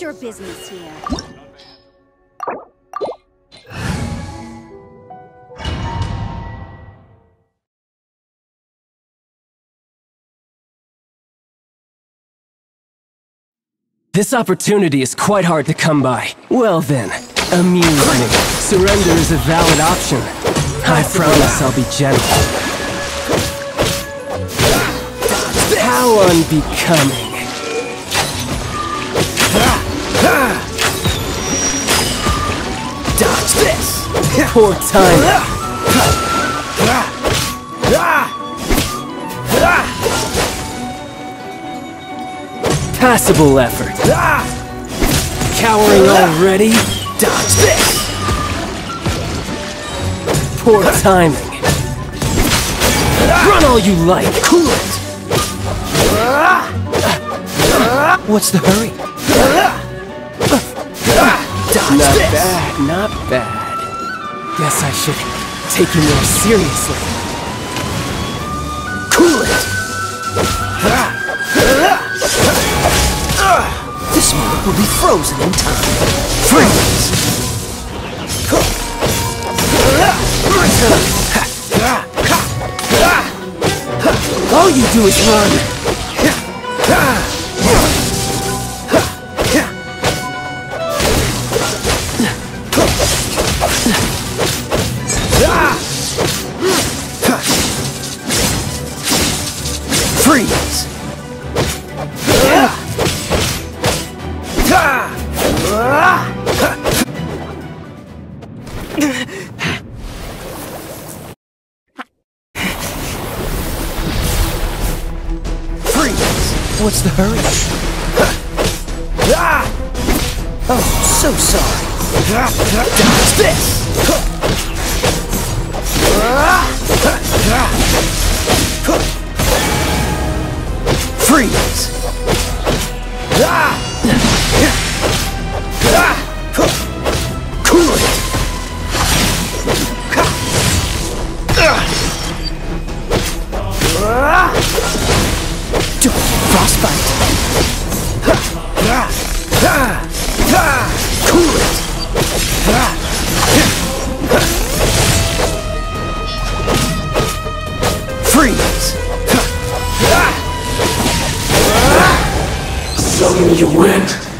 your business here? This opportunity is quite hard to come by. Well then, amuse me. Surrender is a valid option. I promise I'll be gentle. How unbecoming. Dodge this! Poor timing. Passable effort. Cowering already? Dodge this! Poor timing. Run all you like. Cool it! What's the hurry? Dodge not this! Bad, not bad. Guess I should take you more seriously. Cool it! This moment will be frozen in time. Freeze! All you do is run! Freeze! What's the hurry? Oh, so sorry. Dodge this! Freeze! Cool it! Frostbite! Cool it! Freeze! So you win.